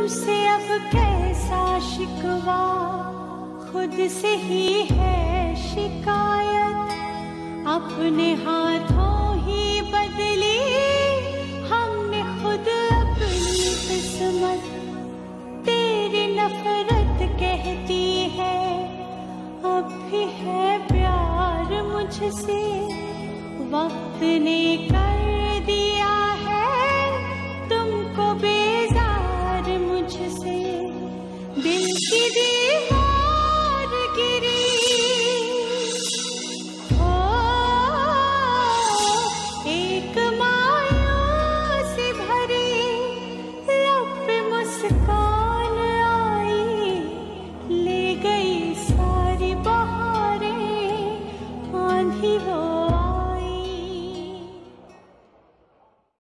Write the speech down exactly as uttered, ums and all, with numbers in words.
तुझसे अब कैसा शिकवा, खुद से ही है शिकायत, अपने हाथों ही बदली